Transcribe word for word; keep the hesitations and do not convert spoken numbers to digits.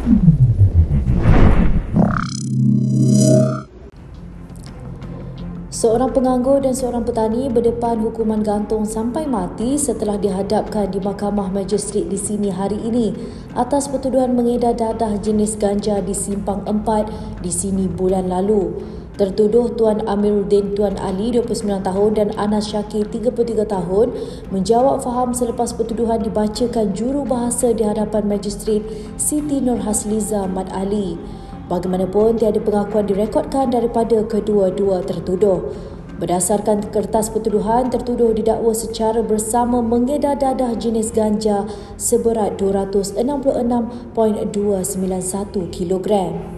Seorang penganggur dan seorang petani berdepan hukuman gantung sampai mati setelah dihadapkan di Mahkamah Magistrate di Sydney hari ini atas pertuduhan mengedar dadah jenis ganja di Simpang empat di Sydney bulan lalu. Tertuduh Tuan Amiruddin Tuan Ali, dua puluh sembilan tahun dan Anas Syakir, tiga puluh tiga tahun, menjawab faham selepas pertuduhan dibacakan jurubahasa di hadapan Magistrate Siti Nurhasliza Mat Ali. Bagaimanapun, tiada pengakuan direkodkan daripada kedua-dua tertuduh. Berdasarkan kertas pertuduhan, tertuduh didakwa secara bersama mengedar dadah jenis ganja seberat dua ratus enam puluh enam perpuluhan dua sembilan satu kilogram.